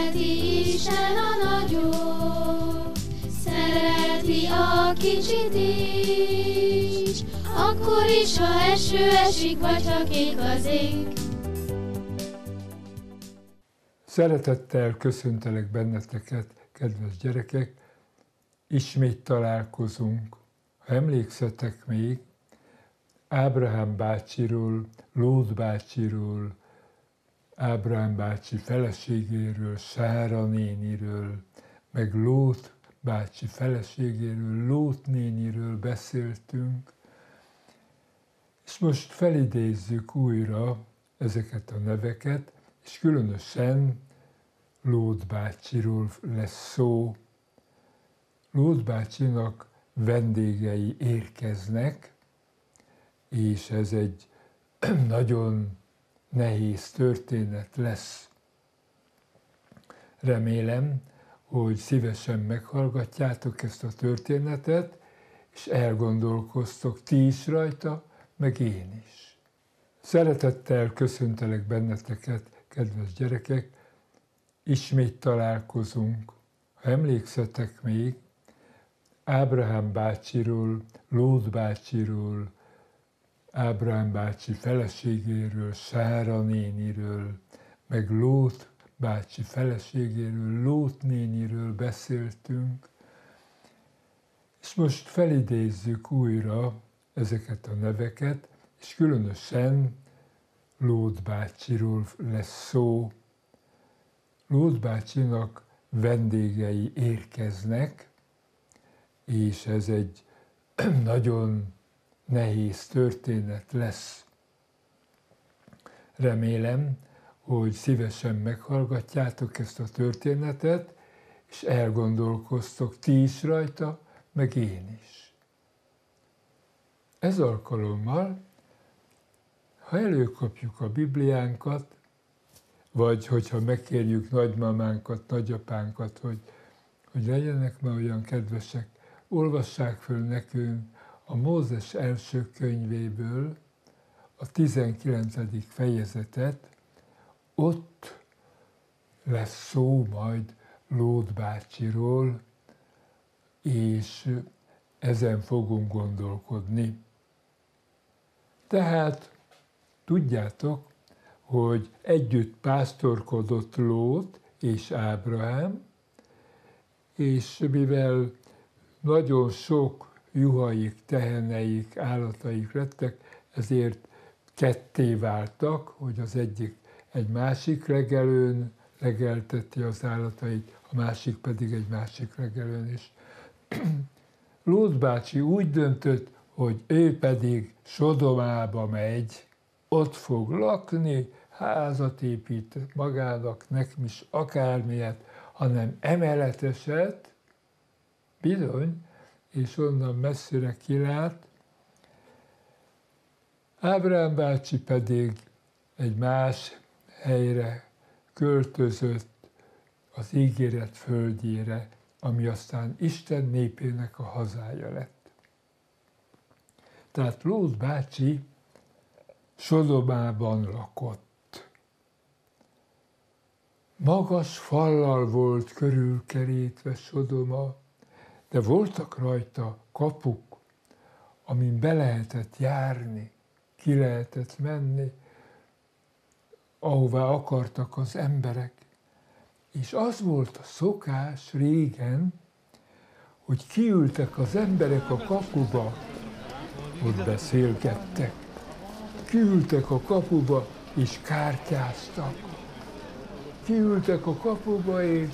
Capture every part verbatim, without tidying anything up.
Szereti Isten a nagyot, szereti a kicsit is, akkor is, ha eső esik, vagy ha kék az ég. Szeretettel köszöntelek benneteket, kedves gyerekek! Ismét találkozunk. Ha emlékszetek még, Ábrahám bácsiról, Lót bácsiról, Ábrahám bácsi feleségéről, Sára néniről, meg Lót bácsi feleségéről, Lót néniről beszéltünk, és most felidézzük újra ezeket a neveket, és különösen Lót bácsiról lesz szó. Lót bácsinak vendégei érkeznek, és ez egy nagyon nehéz történet lesz. Remélem, hogy szívesen meghallgatjátok ezt a történetet, és elgondolkoztok ti is rajta, meg én is. Szeretettel köszöntelek benneteket, kedves gyerekek! Ismét találkozunk. Ha emlékszetek még, Ábrahám bácsiról, Lót bácsiról, Ábrahám bácsi feleségéről, Sára néniről, meg Lót bácsi feleségéről, Lót néniről beszéltünk, és most felidézzük újra ezeket a neveket, és különösen Lót bácsiról lesz szó. Lót bácsinak vendégei érkeznek, és ez egy nagyon nehéz történet lesz. Remélem, hogy szívesen meghallgatjátok ezt a történetet, és elgondolkoztok ti is rajta, meg én is. Ez alkalommal, ha előkapjuk a Bibliánkat, vagy hogyha megkérjük nagymamánkat, nagyapánkat, hogy, hogy legyenek már olyan kedvesek, olvassák föl nekünk a Mózes első könyvéből a tizenkilencedik fejezetet, ott lesz szó majd Lót bácsiról, és ezen fogunk gondolkodni. Tehát tudjátok, hogy együtt pásztorkodott Lót és Ábrahám, és mivel nagyon sok juhaik, teheneik, állataik lettek, ezért ketté váltak, hogy az egyik egy másik legelőn legelteti az állatait, a másik pedig egy másik legelőn is. Lót bácsi úgy döntött, hogy ő pedig Sodomába megy, ott fog lakni, házat épít magának, nekem is akármilyet, hanem emeleteset, bizony, és onnan messzire kilát. Ábrahám bácsi pedig egy más helyre költözött, az ígéret földjére, ami aztán Isten népének a hazája lett. Tehát Lót bácsi Sodomában lakott. Magas fallal volt körülkerítve Sodoma, de voltak rajta kapuk, amin be lehetett járni, ki lehetett menni, ahová akartak az emberek. És az volt a szokás régen, hogy kiültek az emberek a kapuba, ott beszélgettek. Kiültek a kapuba, és kártyáztak. Kiültek a kapuba, és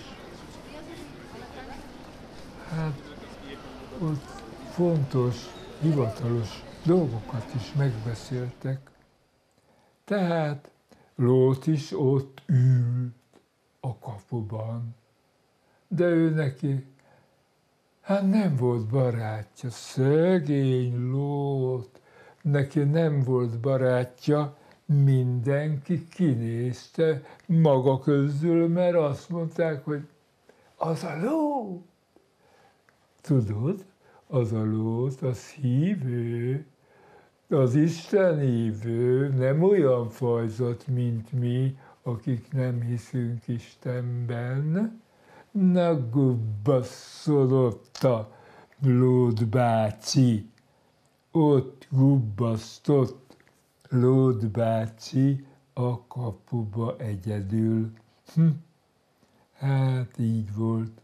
hát ott fontos, hivatalos dolgokat is megbeszéltek. Tehát Lót is ott ült a kapuban, de ő neki, hát nem volt barátja, szegény Lót, neki nem volt barátja, mindenki kinézte maga közül, mert azt mondták, hogy az a Lót. Tudod, az a Lót, az hívő, az Isten hívő, nem olyan fajzat, mint mi, akik nem hiszünk Istenben, na gubbasszol ott a Lód bácsi, ott gubbasztott Lód bácsi a kapuba egyedül. Hm. Hát így volt.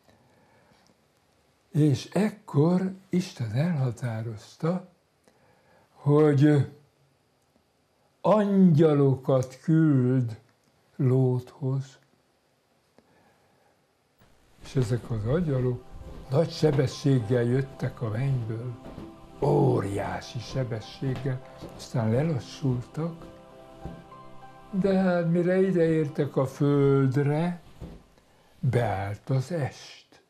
És ekkor Isten elhatározta, hogy angyalokat küld Lóthoz. És ezek az angyalok nagy sebességgel jöttek a mennyből, óriási sebességgel, aztán lelassultak, de hát mire ideértek a földre, beállt az est,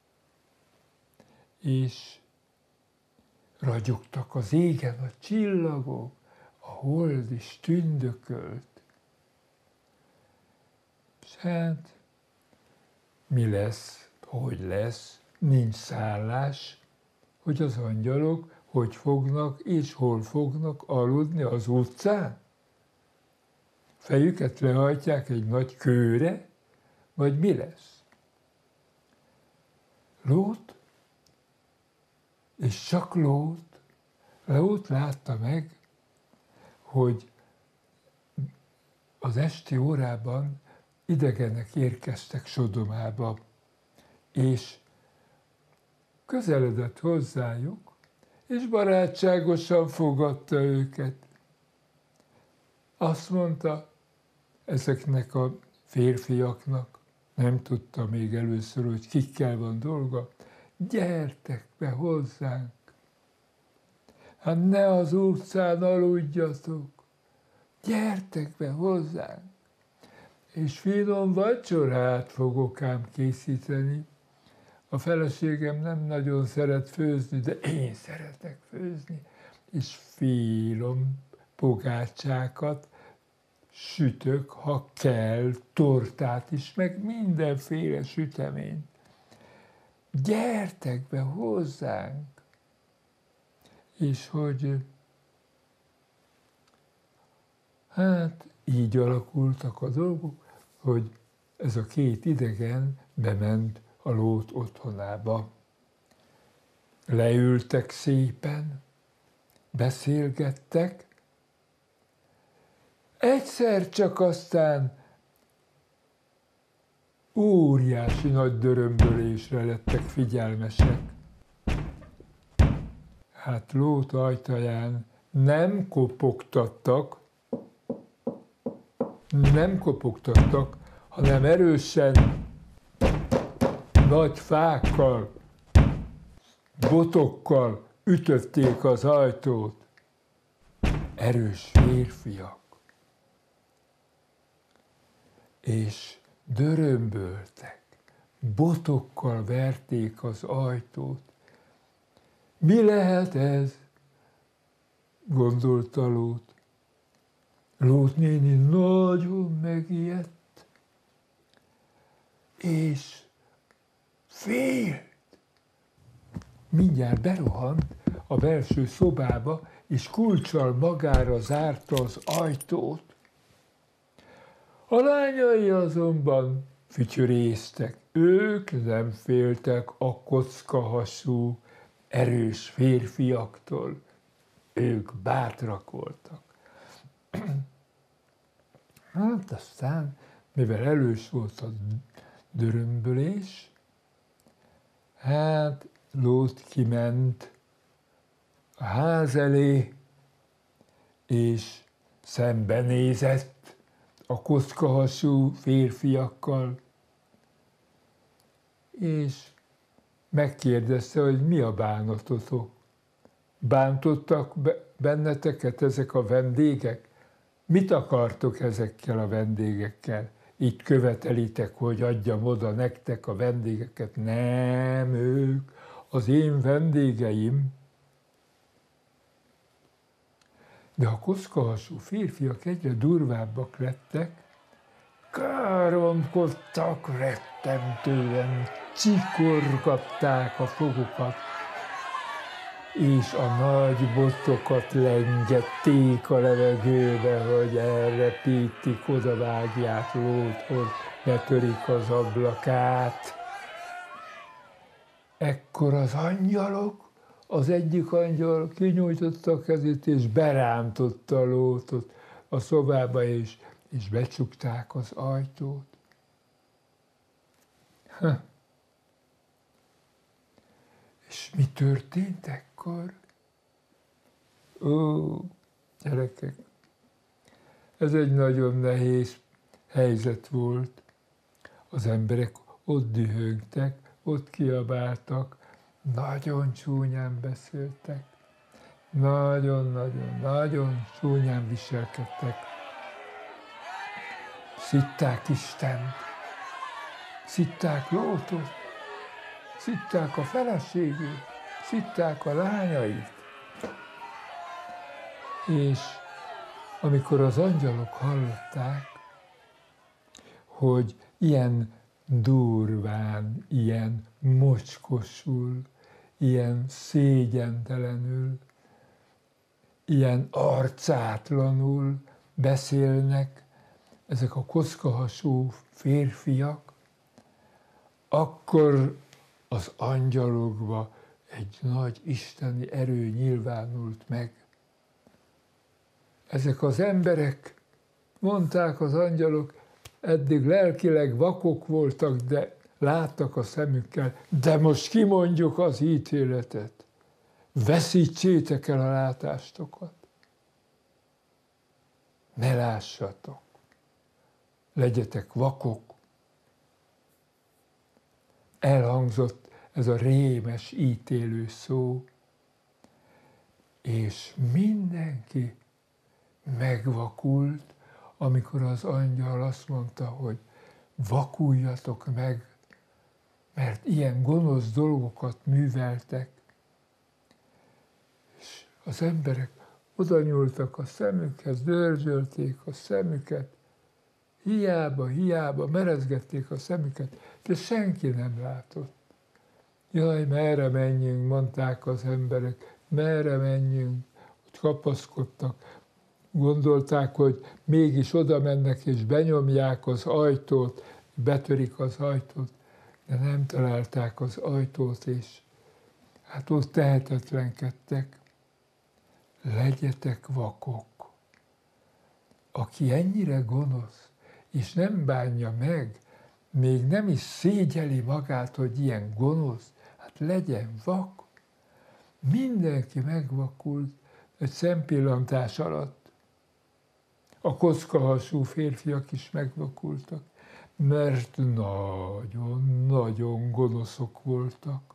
és ragyogtak az égen a csillagok, a hold is tündökölt. És hát mi lesz, hogy lesz, nincs szállás, hogy az angyalok hogy fognak és hol fognak aludni az utcán? Fejüket lehajtják egy nagy kőre, vagy mi lesz? Lót, és csak Lót, Lót látta meg, hogy az esti órában idegenek érkeztek Sodomába, és közeledett hozzájuk, és barátságosan fogadta őket. Azt mondta ezeknek a férfiaknak, nem tudta még először, hogy kikkel van dolga, gyertek be hozzánk, hát ne az utcán aludjatok, gyertek be hozzánk, és finom vacsorát fogok ám készíteni. A feleségem nem nagyon szeret főzni, de én szeretek főzni, és finom pogácsákat sütök, ha kell, tortát is, meg mindenféle süteményt. Gyertek be hozzánk! És hogy hát így alakultak a dolgok, hogy ez a két idegen bement a Lót otthonába. Leültek szépen, beszélgettek, egyszer csak aztán óriási nagy dörömbölésre lettek figyelmesek. Hát Lót ajtaján nem kopogtattak, nem kopogtattak, hanem erősen nagy fákkal, botokkal ütötték az ajtót. Erős férfiak. És dörömböltek, botokkal verték az ajtót. Mi lehet ez? Gondolta Lót. Lót néni nagyon megijedt, és félt. Mindjárt berohant a belső szobába, és kulccsal magára zárta az ajtót. A lányai azonban fütyörésztek. Ők nem féltek a kockahasú, erős férfiaktól. Ők bátrak voltak. Hát aztán, mivel erős volt a dörömbölés, hát Lót kiment a ház elé, és szembenézett a kockahasú férfiakkal, és megkérdezte, hogy mi a bánatotok. Bántottak benneteket ezek a vendégek? Mit akartok ezekkel a vendégekkel? Itt követelitek, hogy adjam oda nektek a vendégeket. Nem, ők az én vendégeim. De a kockahasú férfiak egyre durvábbak lettek, káromkodtak rettentően, csikorgatták a fogukat, és a nagy botokat lengették a levegőbe, hogy elrepítik, odavágják Lóthoz, betörik az ablakát. Ekkor az angyalok, az egyik angyal kinyújtotta a kezét, és berántotta Lótot a szobába, és, és becsukták az ajtót. Ha. És mi történt ekkor? Ó, gyerekek, ez egy nagyon nehéz helyzet volt. Az emberek ott dühöngtek, ott kiabáltak, nagyon csúnyán beszéltek, nagyon-nagyon-nagyon csúnyán viselkedtek. Szitták Istent, szitták Lótot, szitták a feleségét, szitták a lányait. És amikor az angyalok hallották, hogy ilyen durván, ilyen mocskosul, ilyen szégyentelenül, ilyen arcátlanul beszélnek ezek a kockahasú férfiak, akkor az angyalokba egy nagy isteni erő nyilvánult meg. Ezek az emberek, mondták az angyalok, eddig lelkileg vakok voltak, de láttak a szemükkel, de most kimondjuk az ítéletet. Veszítsétek el a látástokat. Ne lássatok. Legyetek vakok. Elhangzott ez a rémes ítélő szó, és mindenki megvakult, amikor az angyal azt mondta, hogy vakuljatok meg, mert ilyen gonosz dolgokat műveltek. És az emberek oda nyúltak a szemükhez, dörzsölték a szemüket, hiába, hiába merezgették a szemüket, de senki nem látott. Jaj, merre menjünk, mondták az emberek, merre menjünk, ott kapaszkodtak. Gondolták, hogy mégis oda mennek és benyomják az ajtót, betörik az ajtót, de nem találták az ajtót, és hát ott tehetetlenkedtek. Legyetek vakok. Aki ennyire gonosz, és nem bánja meg, még nem is szégyeli magát, hogy ilyen gonosz, hát legyen vak. Mindenki megvakult egy szempillantás alatt. A kockahasú férfiak is megvakultak, mert nagyon-nagyon gonoszok voltak.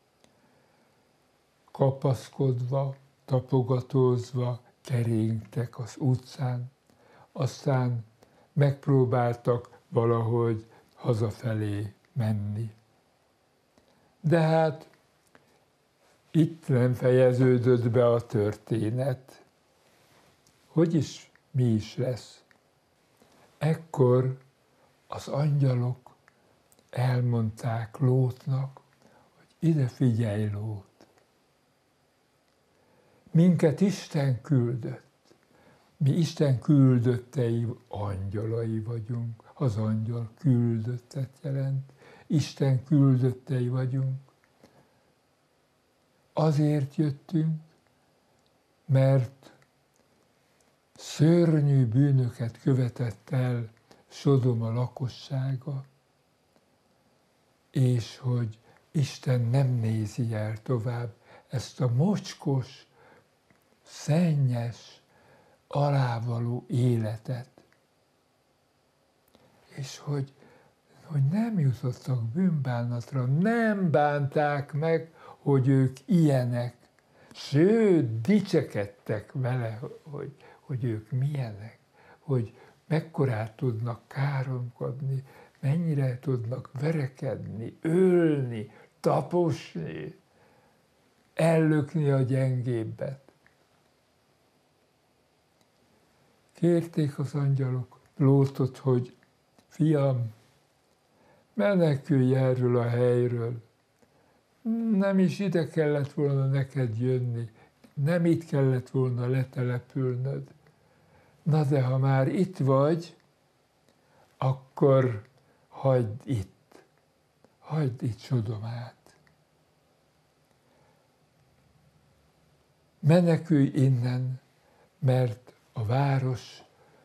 Kapaszkodva, tapogatózva keringtek az utcán, aztán megpróbáltak valahogy hazafelé menni. De hát itt nem fejeződött be a történet. Hogy is, mi is lesz? Ekkor az angyalok elmondták Lótnak, hogy ide figyelj, Lót. Minket Isten küldött. Mi Isten küldöttei, angyalai vagyunk. Az angyal küldöttet jelent. Isten küldöttei vagyunk. Azért jöttünk, mert szörnyű bűnöket követett el Sodoma lakossága, és hogy Isten nem nézi el tovább ezt a mocskos, szennyes, alávaló életet. És hogy, hogy nem jutottak bűnbánatra, nem bánták meg, hogy ők ilyenek, sőt, dicsekedtek vele, hogy, hogy ők milyenek, hogy mekkorát tudnak káromkodni, mennyire tudnak verekedni, ölni, taposni, ellökni a gyengébbet. Kérték az angyalok Lótot, hogy fiam, menekülj erről a helyről, nem is ide kellett volna neked jönni, nem itt kellett volna letelepülnöd. Na de ha már itt vagy, akkor hagyd itt, hagyd itt Sodomát. Menekülj innen, mert a város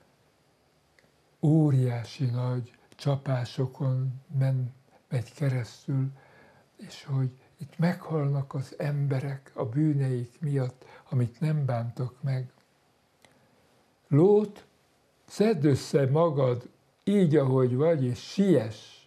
óriási nagy csapásokon men, megy keresztül, és hogy itt meghalnak az emberek a bűneik miatt, amit nem bántak meg. Lót, szedd össze magad így, ahogy vagy, és siess.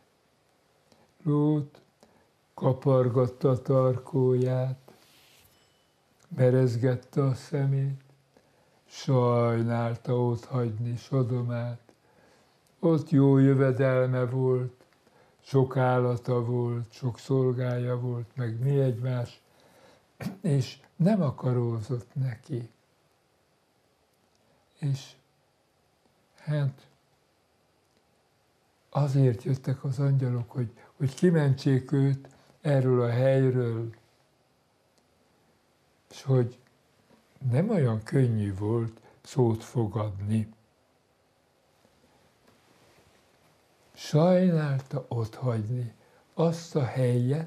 Lót kapargatta a tarkóját, merezgette a szemét, sajnálta ott hagyni Sodomát. Ott jó jövedelme volt, sok állata volt, sok szolgája volt, meg mi egymás, és nem akarózott neki. És hát azért jöttek az angyalok, hogy, hogy kimentsék őt erről a helyről, és hogy nem olyan könnyű volt szót fogadni. Sajnálta otthagyni azt a helyet,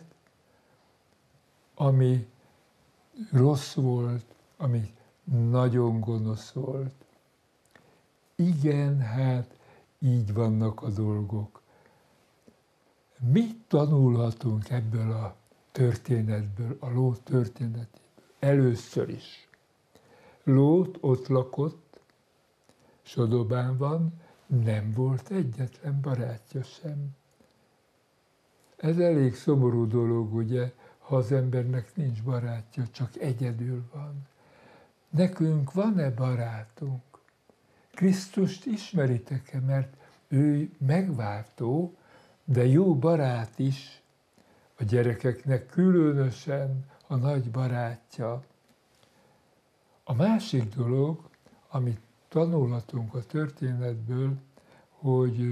ami rossz volt, ami nagyon gonosz volt. Igen, hát így vannak a dolgok. Mit tanulhatunk ebből a történetből, a Lót történetéből? Először is. Lót ott lakott, Sodomában, nem volt egyetlen barátja sem. Ez elég szomorú dolog, ugye, ha az embernek nincs barátja, csak egyedül van. Nekünk van-e barátunk? Krisztust ismeritek-e, mert ő megváltó, de jó barát is, a gyerekeknek különösen a nagy barátja. A másik dolog, amit tanulhatunk a történetből, hogy,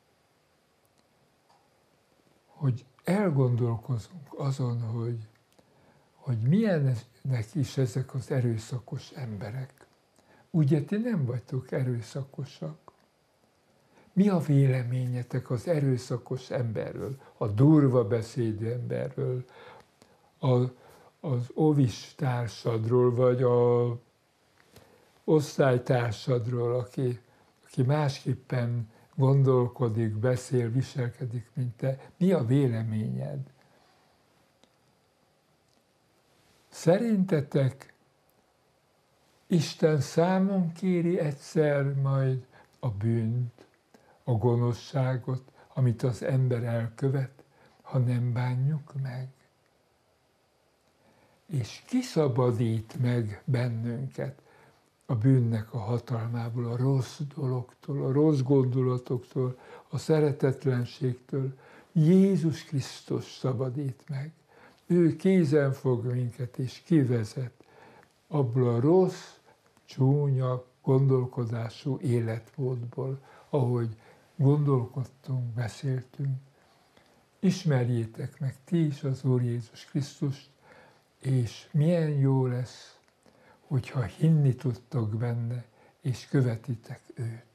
hogy elgondolkozunk azon, hogy, hogy milyenek is ezek az erőszakos emberek. Ugye ti nem vagytok erőszakosak? Mi a véleményetek az erőszakos emberről, a durva beszédű emberről, a, az ovis társadról, vagy a osztálytársadról, aki, aki másképpen gondolkodik, beszél, viselkedik, mint te? Mi a véleményed? Szerintetek Isten számon kéri egyszer majd a bűnt, a gonoszságot, amit az ember elkövet, ha nem bánjuk meg? És kiszabadít meg bennünket a bűnnek a hatalmából, a rossz dologtól, a rossz gondolatoktól, a szeretetlenségtől? Jézus Krisztus szabadít meg. Ő kézen fog minket és kivezet abból a rossz, csúnya gondolkodású életmódból, ahogy gondolkodtunk, beszéltünk. Ismerjétek meg ti is az Úr Jézus Krisztust, és milyen jó lesz, hogyha hinni tudtok benne, és követitek őt.